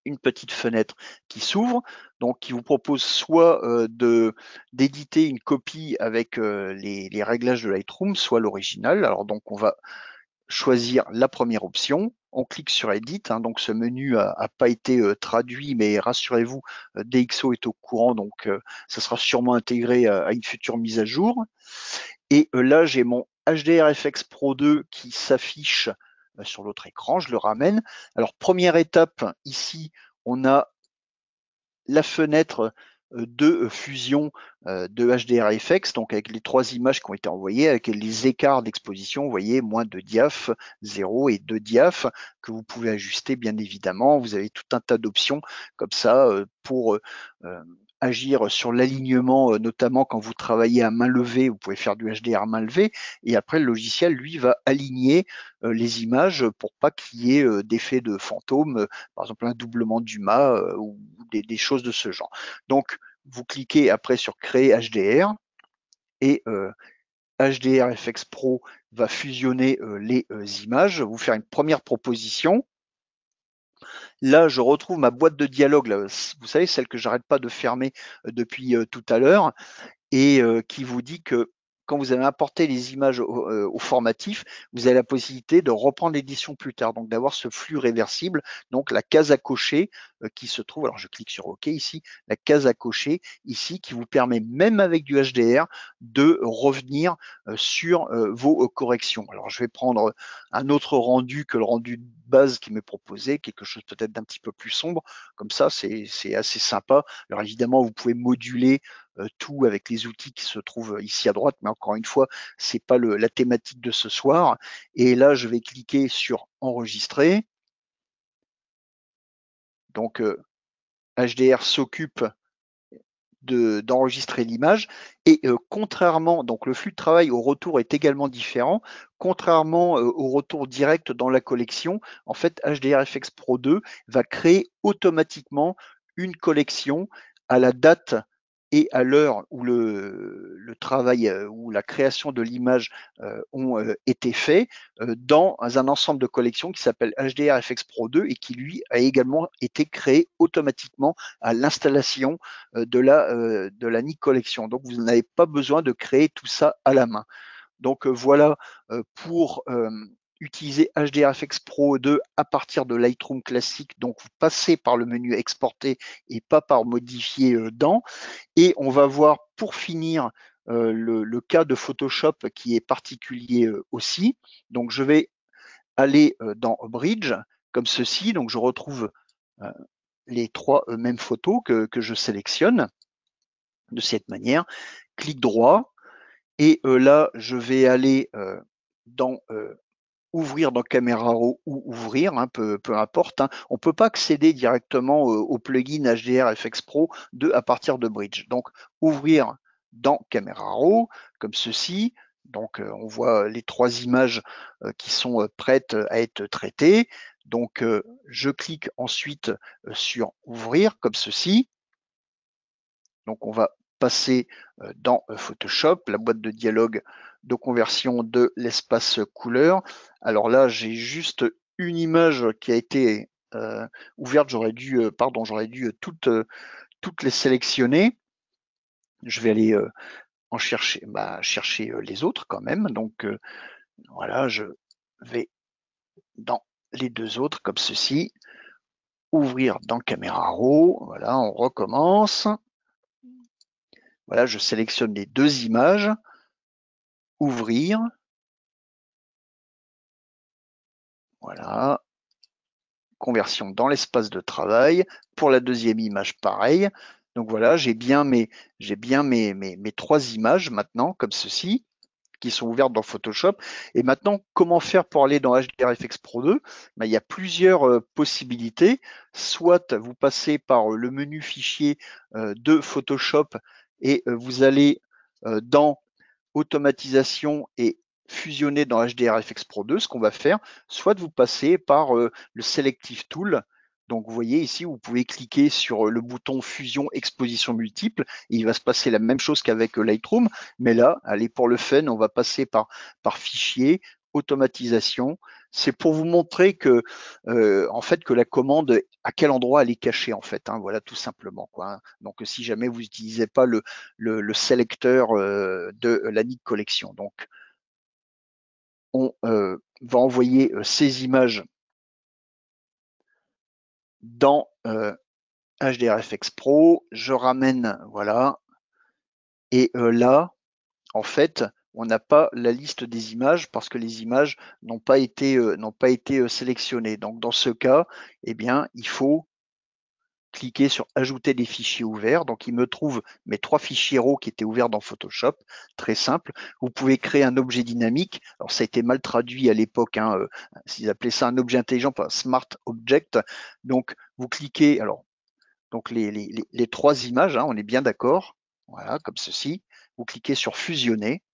une petite fenêtre qui s'ouvre, donc qui vous propose soit euh, de d'éditer une copie avec euh, les, les réglages de Lightroom, soit l'original. Alors donc on va choisir la première option, on clique sur Edit, hein, donc ce menu n'a pas été euh, traduit, mais rassurez-vous, euh, D X O est au courant, donc euh, ça sera sûrement intégré à, à une future mise à jour. Et euh, là, j'ai mon H D R F X Pro deux qui s'affiche euh, sur l'autre écran, je le ramène. Alors, première étape, ici, on a la fenêtre de fusion de H D R F X, donc avec les trois images qui ont été envoyées, avec les écarts d'exposition, vous voyez, moins de diaph, zéro et deux diaph, que vous pouvez ajuster bien évidemment. Vous avez tout un tas d'options comme ça pour euh, agir sur l'alignement, notamment quand vous travaillez à main levée, vous pouvez faire du H D R main levée, et après le logiciel, lui, va aligner les images pour pas qu'il y ait d'effet de fantôme, par exemple un doublement du mât ou des, des choses de ce genre. Donc, vous cliquez après sur Créer H D R et euh, H D R F X Pro va fusionner euh, les euh, images, vous faire une première proposition. Là, je retrouve ma boîte de dialogue, là, vous savez, celle que j'arrête pas de fermer euh, depuis euh, tout à l'heure, et euh, qui vous dit que quand vous allez importer les images au, euh, au formatif, vous avez la possibilité de reprendre l'édition plus tard, donc d'avoir ce flux réversible, donc la case à cocher euh, qui se trouve, alors je clique sur OK ici, la case à cocher ici qui vous permet même avec du H D R de revenir euh, sur euh, vos euh, corrections. Alors je vais prendre un autre rendu que le rendu de base qui m'est proposé, quelque chose peut-être d'un petit peu plus sombre, comme ça c'est assez sympa. Alors évidemment vous pouvez moduler Euh, tout avec les outils qui se trouvent ici à droite, mais encore une fois, c'est pas le, la thématique de ce soir. Et là, je vais cliquer sur enregistrer. Donc, euh, H D R s'occupe d'enregistrer l'image et euh, contrairement, donc le flux de travail au retour est également différent, contrairement euh, au retour direct dans la collection, en fait H D R F X Pro deux va créer automatiquement une collection à la date et à l'heure où le, le travail euh, ou la création de l'image euh, ont euh, été faits euh, dans un ensemble de collections qui s'appelle H D R F X Pro deux et qui lui a également été créé automatiquement à l'installation euh, de la euh, de la N I C Collection. Donc vous n'avez pas besoin de créer tout ça à la main. Donc euh, voilà euh, pour euh, utiliser H D R F X Pro deux à partir de Lightroom classique. Donc vous passez par le menu exporter et pas par modifier euh, dans. Et on va voir pour finir euh, le, le cas de Photoshop qui est particulier euh, aussi. Donc je vais aller euh, dans Bridge comme ceci. Donc je retrouve euh, les trois euh, mêmes photos que, que je sélectionne de cette manière. Clic droit et euh, là je vais aller euh, dans euh, ouvrir dans Camera Raw ou ouvrir, hein, peu, peu importe. Hein. On ne peut pas accéder directement euh, au plugin H D R F X Pro deux à partir de Bridge. Donc, ouvrir dans Camera Raw, comme ceci. Donc, euh, on voit les trois images euh, qui sont euh, prêtes à être traitées. Donc, euh, je clique ensuite euh, sur Ouvrir, comme ceci. Donc, on va passer euh, dans euh, Photoshop, la boîte de dialogue de conversion de l'espace couleur. Alors là, j'ai juste une image qui a été euh, ouverte. J'aurais dû, euh, pardon, j'aurais dû toutes, euh, toutes les sélectionner. Je vais aller euh, en chercher, bah, chercher euh, les autres quand même. Donc euh, voilà, je vais dans les deux autres comme ceci. Ouvrir dans Camera Raw. Voilà, on recommence. Voilà, je sélectionne les deux images. Ouvrir. Voilà. Conversion dans l'espace de travail. Pour la deuxième image, pareil. Donc voilà, j'ai bien, mes, j'ai bien mes, mes, mes trois images maintenant, comme ceci, qui sont ouvertes dans Photoshop. Et maintenant, comment faire pour aller dans H D R F X Pro deux? Ben, il y a plusieurs euh, possibilités. Soit vous passez par le menu fichier euh, de Photoshop et euh, vous allez euh, dans automatisation et fusionner dans H D R F X Pro deux, ce qu'on va faire, soit de vous passer par euh, le Selective Tool. Donc vous voyez ici, vous pouvez cliquer sur le bouton Fusion Exposition Multiple et il va se passer la même chose qu'avec Lightroom. Mais là, allez, pour le fun, on va passer par, par Fichier, Automatisation, c'est pour vous montrer que, euh, en fait, que la commande, à quel endroit elle est cachée, en fait. Hein, voilà, tout simplement. Quoi, hein. Donc, si jamais vous n'utilisez pas le, le, le sélecteur euh, de la Nick Collection. Donc, on euh, va envoyer euh, ces images dans euh, H D R F X Pro. Je ramène, voilà. Et euh, là, en fait, on n'a pas la liste des images parce que les images n'ont pas été, euh, n'ont pas été euh, sélectionnées. Donc, dans ce cas, eh bien, il faut cliquer sur ajouter des fichiers ouverts. Donc, il me trouve mes trois fichiers R A W qui étaient ouverts dans Photoshop. Très simple. Vous pouvez créer un objet dynamique. Alors, ça a été mal traduit à l'époque. Hein, euh, ils appelaient ça un objet intelligent, enfin, Smart Object. Donc, vous cliquez, alors, donc les, les, les, les trois images, hein, on est bien d'accord. Voilà, comme ceci. Vous cliquez sur fusionner.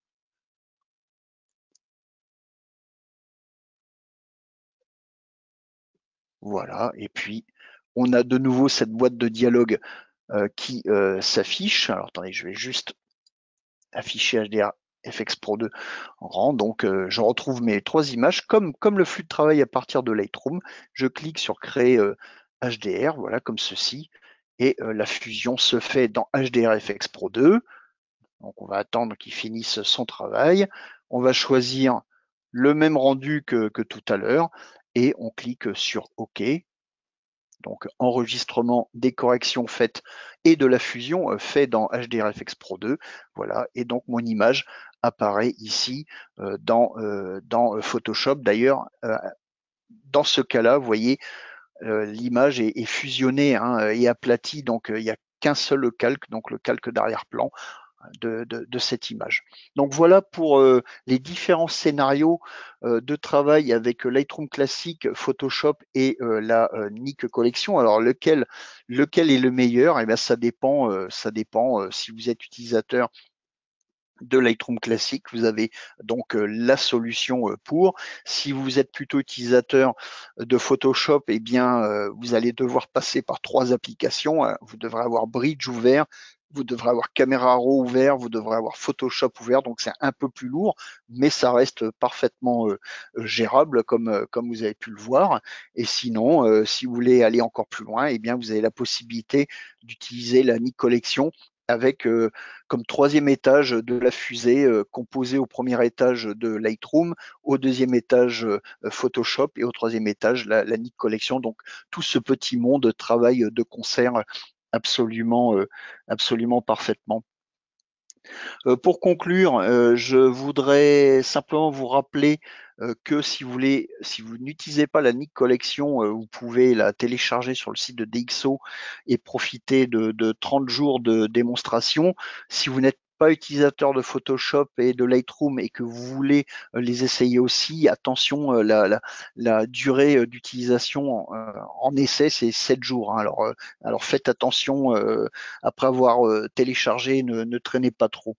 Voilà, et puis on a de nouveau cette boîte de dialogue euh, qui euh, s'affiche. Alors attendez, je vais juste afficher H D R F X Pro deux en grand. Donc euh, je retrouve mes trois images comme, comme le flux de travail à partir de Lightroom. Je clique sur créer euh, H D R, voilà, comme ceci. Et euh, la fusion se fait dans H D R F X Pro deux. Donc on va attendre qu'il finisse son travail. On va choisir le même rendu que, que tout à l'heure et on clique sur OK. Donc enregistrement des corrections faites et de la fusion euh, fait dans H D R F X Pro deux. Voilà, et donc mon image apparaît ici euh, dans, euh, dans Photoshop. D'ailleurs, euh, dans ce cas-là, vous voyez, euh, l'image est, est fusionnée hein, et aplatie, donc euh, il n'y a qu'un seul calque, donc le calque d'arrière-plan. De, de, de cette image. Donc voilà pour euh, les différents scénarios euh, de travail avec Lightroom classique, Photoshop et euh, la euh, Nick Collection. Alors lequel, lequel est le meilleur? Eh bien ça dépend, euh, ça dépend euh, si vous êtes utilisateur de Lightroom classique, vous avez donc euh, la solution euh, pour. Si vous êtes plutôt utilisateur de Photoshop, eh bien euh, vous allez devoir passer par trois applications. Hein. Vous devrez avoir Bridge ouvert, vous devrez avoir Camera Raw ouvert, vous devrez avoir Photoshop ouvert, donc c'est un peu plus lourd, mais ça reste parfaitement euh, gérable comme, euh, comme vous avez pu le voir. Et sinon, euh, si vous voulez aller encore plus loin, eh bien vous avez la possibilité d'utiliser la Nick Collection avec euh, comme troisième étage de la fusée euh, composée au premier étage de Lightroom, au deuxième étage euh, Photoshop et au troisième étage la, la Nick Collection. Donc tout ce petit monde travaille de concert absolument, euh, absolument parfaitement. Euh, pour conclure, euh, je voudrais simplement vous rappeler euh, que si vous voulez, si vous n'utilisez pas la Nick Collection, euh, vous pouvez la télécharger sur le site de D X O et profiter de, de trente jours de démonstration. Si vous n'êtes pas utilisateur de Photoshop et de Lightroom et que vous voulez euh, les essayer aussi, attention, euh, la, la, la durée euh, d'utilisation euh, en essai, c'est sept jours. Hein. Alors, euh, alors faites attention, euh, après avoir euh, téléchargé, ne, ne traînez pas trop.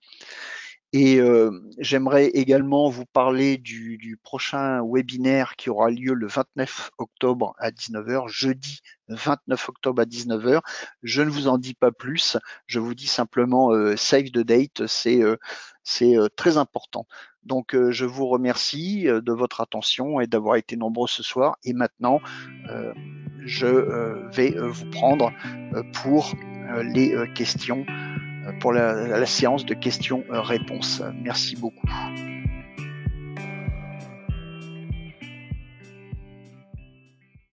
Et euh, j'aimerais également vous parler du, du prochain webinaire qui aura lieu le vingt-neuf octobre à dix-neuf heures, jeudi vingt-neuf octobre à dix-neuf heures. Je ne vous en dis pas plus, je vous dis simplement euh, save the date, c'est euh, c'est euh, très important. Donc euh, je vous remercie euh, de votre attention et d'avoir été nombreux ce soir. Et maintenant, euh, je euh, vais euh, vous prendre euh, pour euh, les euh, questions pour la, la séance de questions-réponses. Merci beaucoup.